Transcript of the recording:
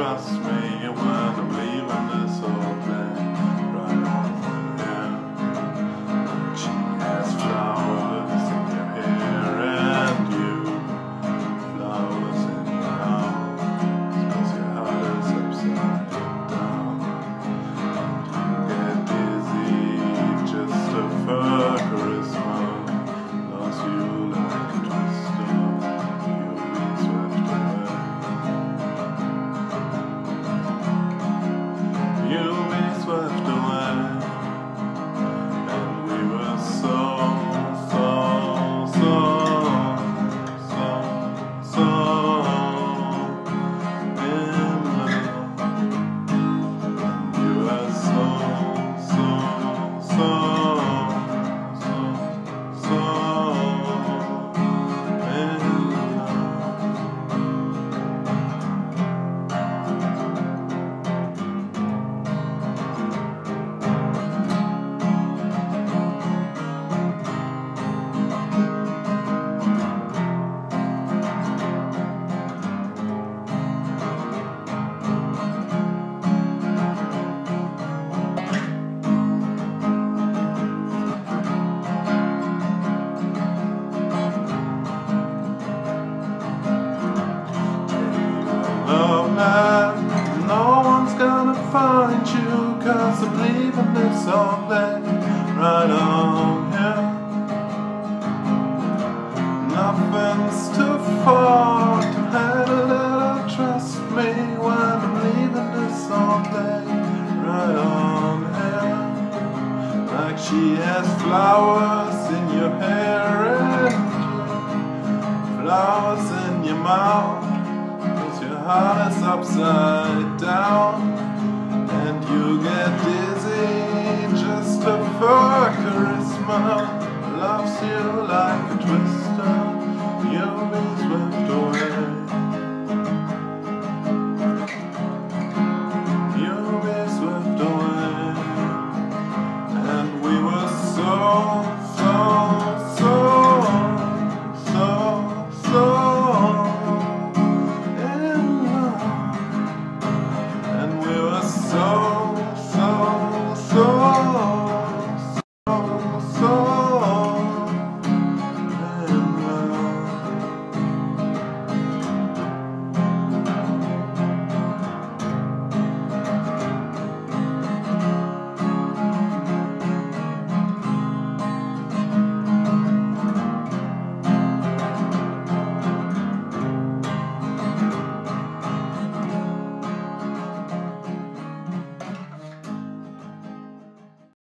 trust me when I'm leaving this old land. Right on here, she has flowers in your hair and you, flowers in your house, 'cause your heart is upside down. You get dizzy just to her charisma, lost you like a twister, you'll be swept away. You'll be swept away. And we were so in love. You were so in love land. No one's gonna find you, 'cause I'm leaving this old land right on here. Nothing's too far to handle it, trust me when I'm leaving this old land right on here. Like she has flowers in your hair and flowers in your mouth, your heart is upside down, and you get